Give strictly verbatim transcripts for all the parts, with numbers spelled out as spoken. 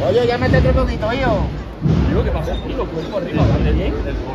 Oye, ya métete un poquito, hijo. Digo, ¿qué pasa? Y lo cuerpo arriba, ¿vale bien?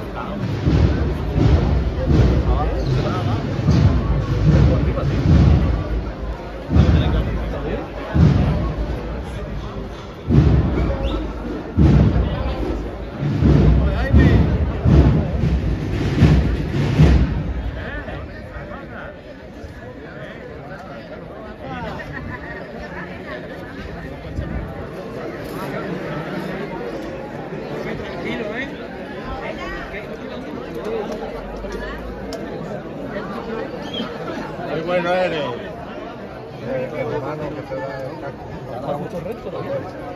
Muy bueno eres. El hermano que te da el casco. Para mucho recto, ¿no?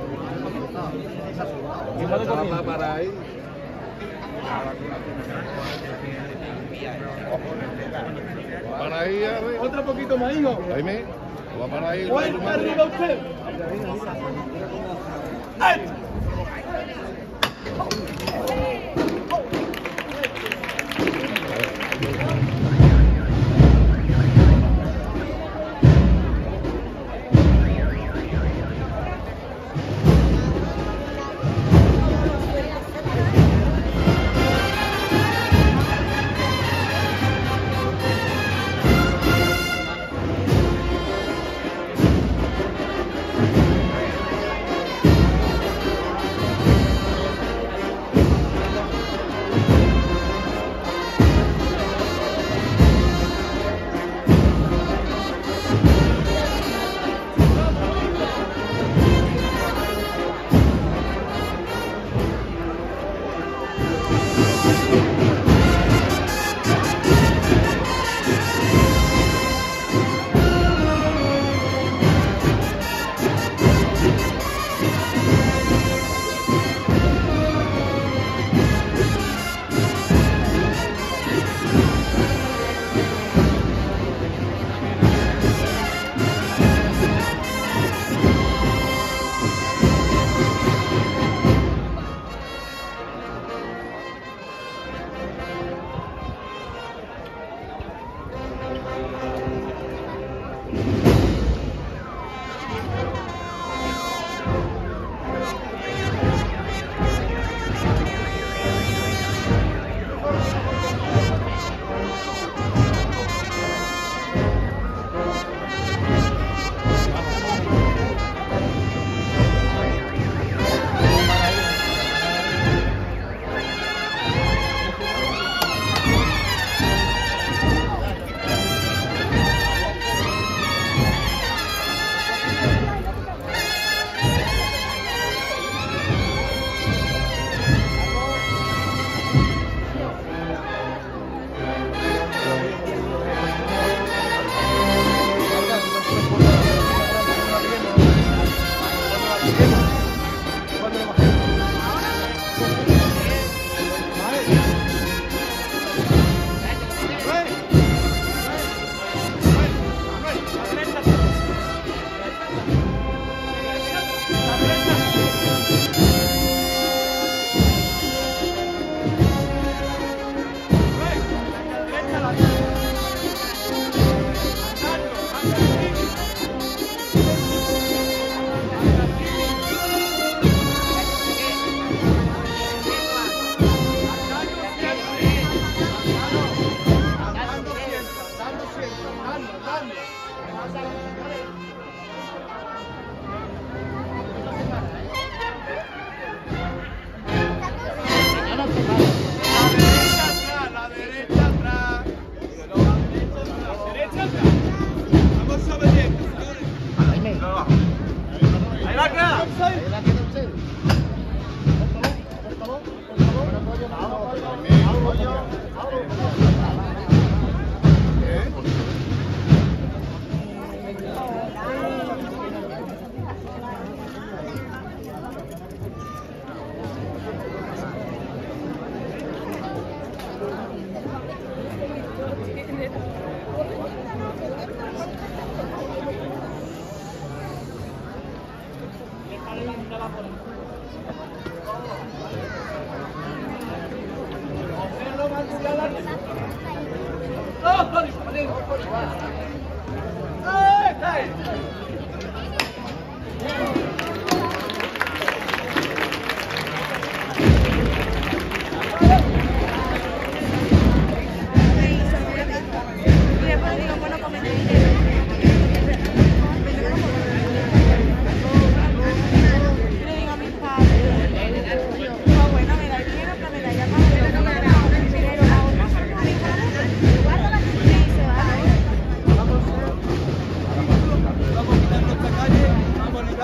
Va para ahí. Para ahí arriba. Otro poquito más, hijo. Jaime, va para ahí. ¡Vuelta arriba usted! ¡Ay!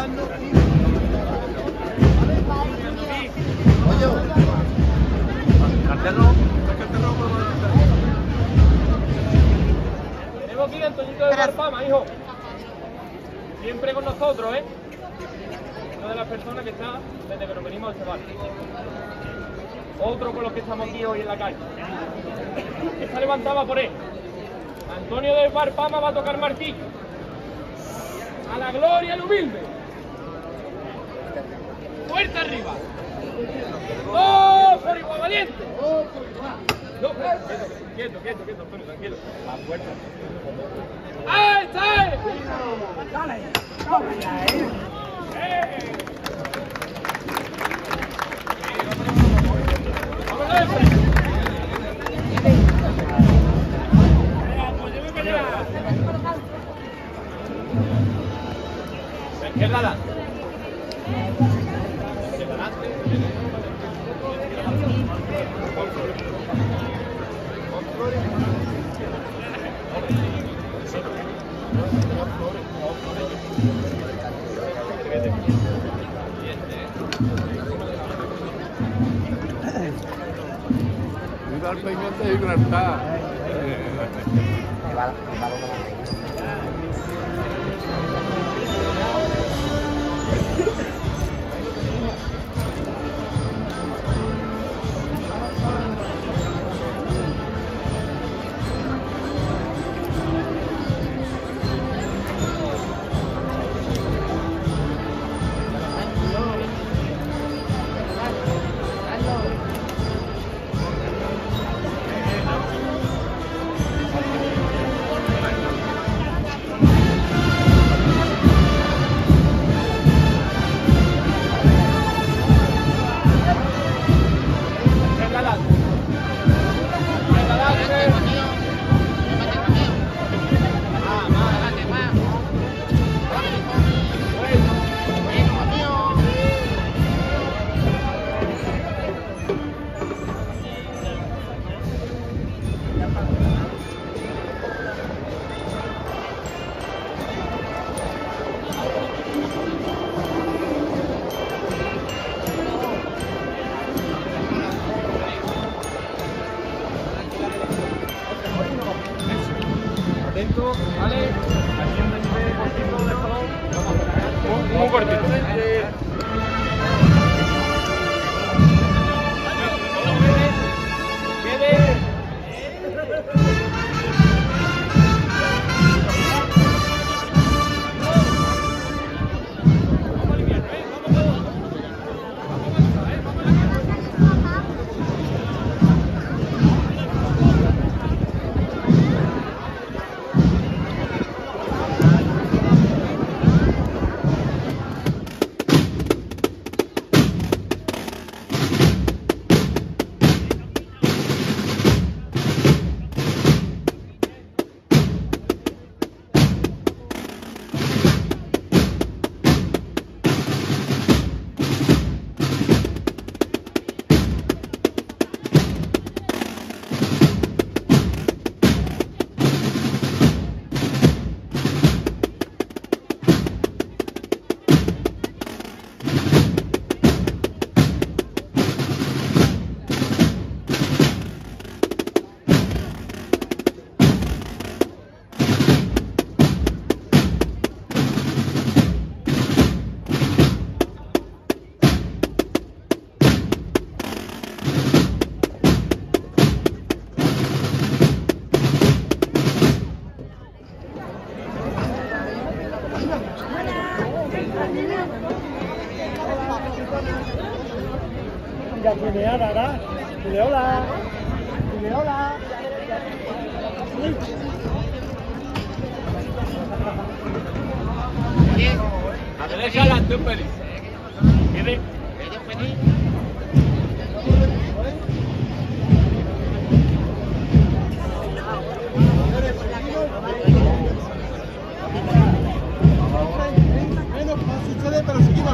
Tenemos aquí a Antoñito de Barpama, hijo. Siempre con nosotros, ¿eh? Una de las personas que está desde que nos venimos a este bar. Otro con los que estamos aquí hoy en la calle. Esta levantada por él. Antonio del Barpama va a tocar martillo. A la gloria al humilde. Fuerza arriba. ¡Oh, por igual valiente! ¡Oh, por igual! No, quieto, quieto, quieto, Antonio, tranquilo. A fuerza. ¡Ahí está! ¡Dale! ¡Dale ya, eh! ¡Eh! Izquierda adelante. Izquierda adelante. Cuidado el pendiente de Gibraltar. Atento, vale. Haciéndose cortito del salón. Muy cortito. Quede. Vamos a limpiar, ¿eh? Vamos todos. Vamos a pasar, ¿eh? Vamos a limpiar. Ya tiene ahora, dile hola, dile hola. A derecha adelante un pelín. Quede. Menos más sucede, pero seguimos.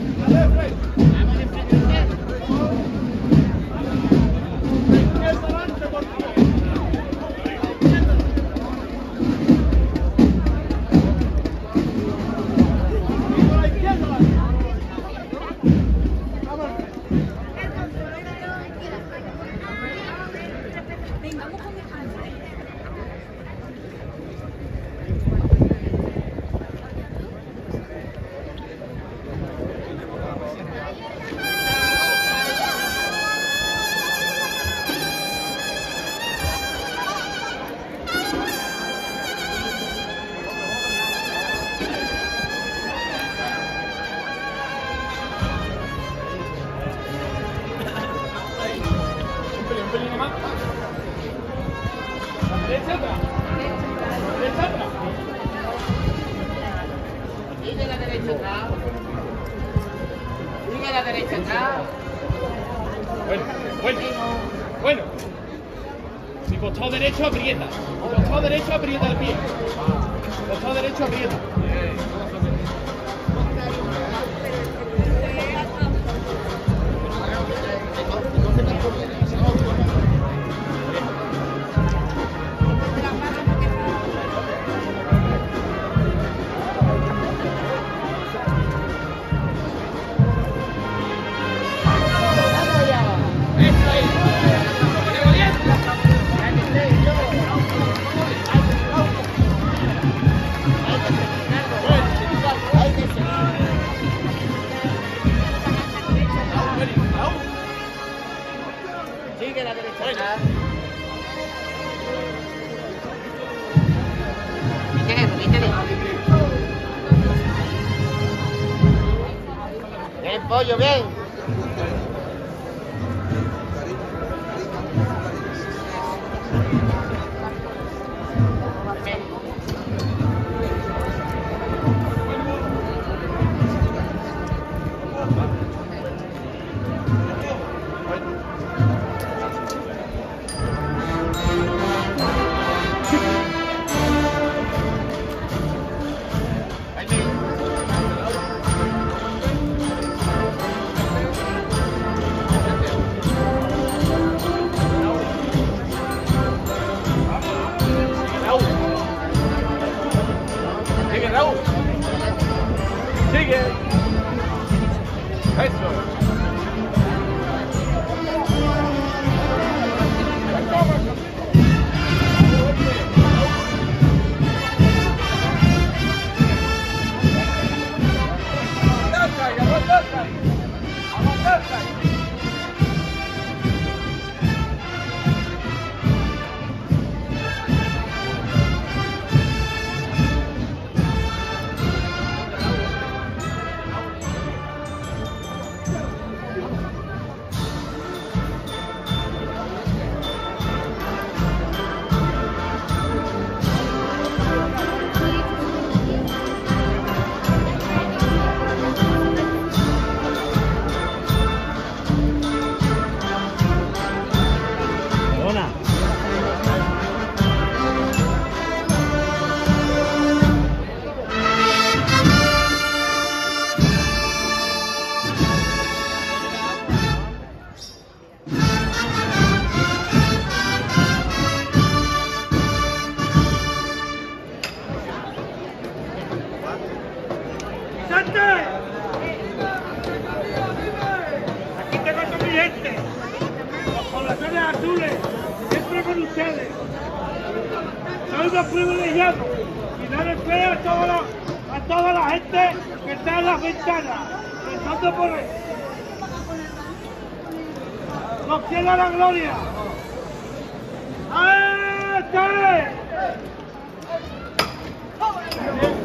Sigue la derecha atrás. Sigue la derecha atrás. Bueno, bueno, bueno. Si costado derecho aprieta. Costado derecho aprieta el pie. Costado derecho aprieta. Sigue la derecha atrás. Repítele, repítele. Bien, pollo, bien. Sigue, Raúl. Sigue. Eso. Aquí tengo a toda mi gente. Los poblaciones azules, siempre con ustedes. Soy unos privilegiados y no les fe a toda la, a toda la gente que está en las ventanas, rezando por él. ¡Nos quiera la gloria! ¡Ah, está!